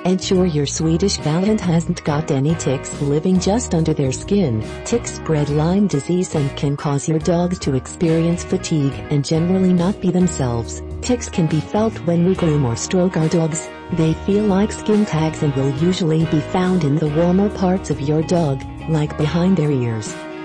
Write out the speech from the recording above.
Ensure your Swedish Vallhund hasn't got any ticks living just under their skin. Ticks spread Lyme disease and can cause your dogs to experience fatigue and generally not be themselves. Ticks can be felt when we groom or stroke our dogs. They feel like skin tags and will usually be found in the warmer parts of your dog, like behind their ears.